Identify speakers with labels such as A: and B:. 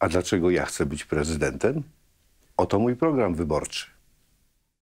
A: A dlaczego ja chcę być prezydentem? Oto mój program wyborczy.